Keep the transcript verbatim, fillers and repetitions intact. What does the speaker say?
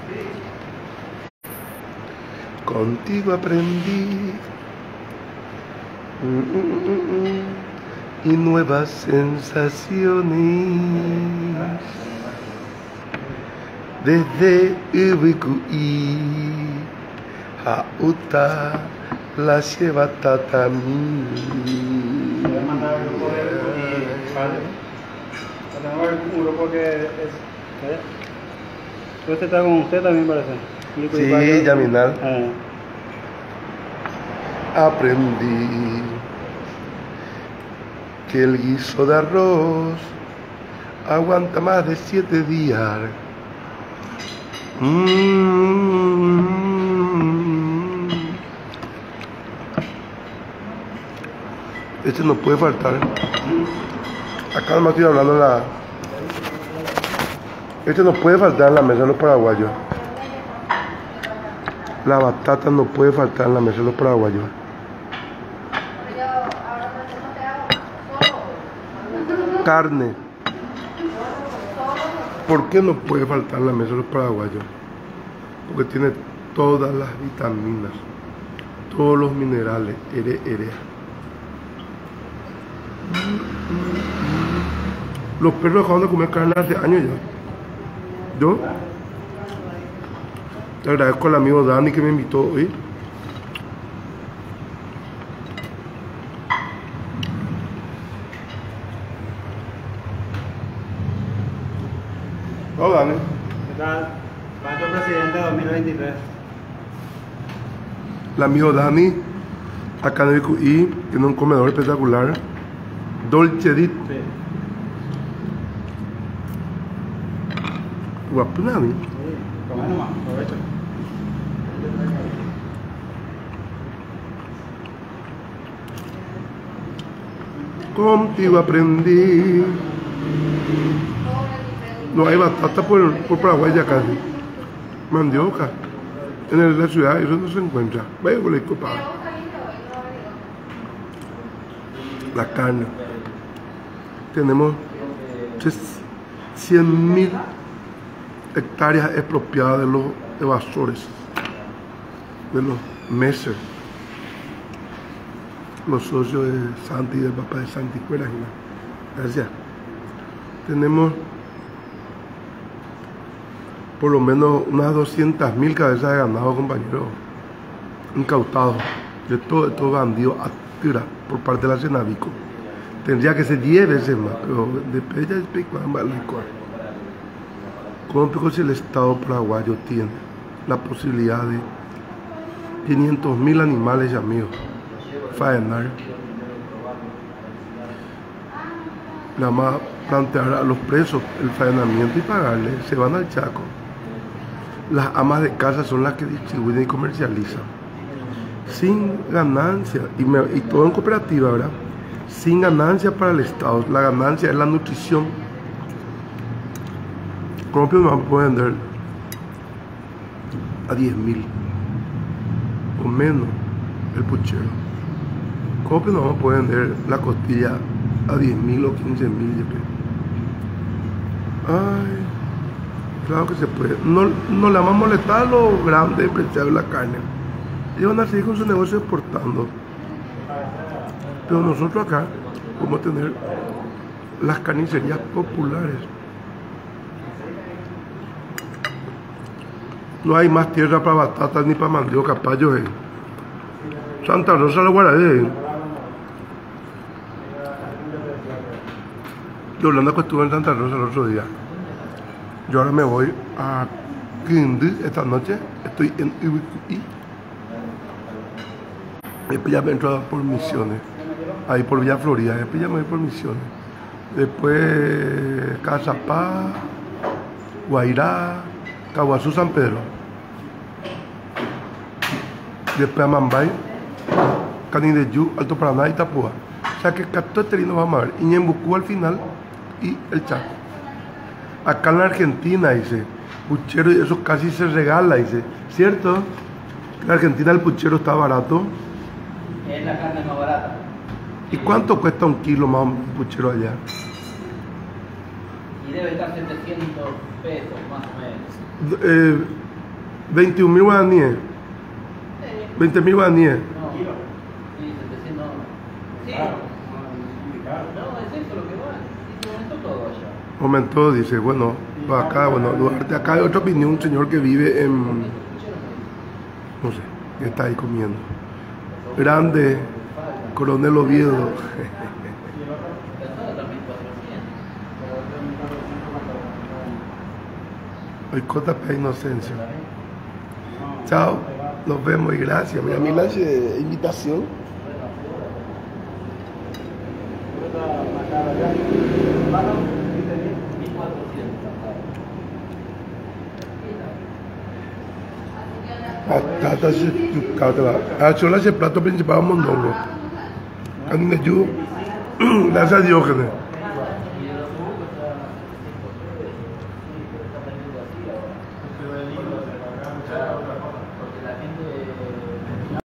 Contigo aprendí mm, mm, mm, mm, y nuevas sensaciones. Desde Ubicuí a Utah la lleva Tatami. Voy a mandar el grupo de Ubicuí, ¿vale? Tenemos un grupo que es... ¿eh? Usted está con usted también, parece. Sí, Yaminal. Eh. Aprendí que el guiso de arroz aguanta más de siete días. Mm. Este no puede faltar. Acá nomás estoy hablando de la... Este no puede faltar en la mesa de los paraguayos. La batata no puede faltar en la mesa de los paraguayos. Carne. ¿Por qué no puede faltar en la mesa de los paraguayos? Porque tiene todas las vitaminas, todos los minerales, ere, ere. Los perros dejaron de comer carne hace años ya. Yo le agradezco al amigo Dani que me invitó hoy. Hola, Dani. ¿Qué tal? Banco Presidente dos mil veintitrés. El amigo Dani, acá en el Ubicuí, tiene un comedor espectacular. Dolce Dit. Sí. Guapo, Dani. Sí, come nomás, aprovecho. Contigo aprendí. No hay batata por, por Paraguay ya casi. Mandioca. En el- la ciudad eso no se encuentra. Vaya con la copa. La carne. Tenemos cien mil hectáreas expropiadas de los evasores, de los mesers, los socios de Santi y del papá de Santi. Gracias. Tenemos por lo menos unas doscientas mil cabezas de ganado, compañeros, incautados de todo estos bandidos a tira por parte de la Cenavico. Tendría que ser diez veces más, pero después ya explico ambas licor. ¿Cómo si el Estado paraguayo tiene la posibilidad de quinientos mil animales, amigos, faenar? Nada más plantear a los presos el faenamiento y pagarles, se van al Chaco. Las amas de casa son las que distribuyen y comercializan. Sin ganancia, y, me, y todo en cooperativa, ¿verdad? Sin ganancia para el Estado. La ganancia es la nutrición. ¿Cómo que no pueden vender a diez mil o menos el puchero? ¿Cómo que no vamos a poder vender la costilla a diez mil o quince mil? Ay, claro que se puede. No, no le vamos a molestar a los grandes empresarios de la carne. Ellos van a seguir con su negocio exportando. Pero nosotros acá vamos a tener las carnicerías populares. No hay más tierra para batatas ni para mandioca, payo. Eh. Santa Rosa la Guaradí. Eh. Yolanda que estuvo en Santa Rosa el otro día. Yo ahora me voy a Quindí esta noche. Estoy en Ubicuí. Después ya me entro por Misiones. Ahí por Villa Florida. Después ya me voy por Misiones. Después Cazapá, Guairá, Caguazú, San Pedro. Después a Mambay, Canindeyú, Alto Paraná y Itapúa. O sea que todo este lindo vamos a ver. Y Ñembucú al final y el Chaco. Acá en la Argentina, dice, puchero y eso casi se regala, dice. ¿Cierto? En Argentina el puchero está barato. Es la carne más barata. ¿Y cuánto cuesta un kilo más un puchero allá? Y debe estar setecientos pesos más o menos. Eh, veintiún mil guaraníes. veinte mil guaraníes. No, sí, setecientos no. Sí. No, es eso lo que va. Sí, aumentó todo allá. Aumentó, dice, bueno, pues acá, bueno, Duarte, acá hay otra opinión, un señor que vive en, no sé, que está ahí comiendo. Grande, Coronel Oviedo. Hoy cota para inocencia. Chao, nos vemos y gracias. Mira, mi lanche invitación. Tata se cauta. Ah, solo ese plato principal mondongo. Canine yu. Gracias a Diógenes. Chao.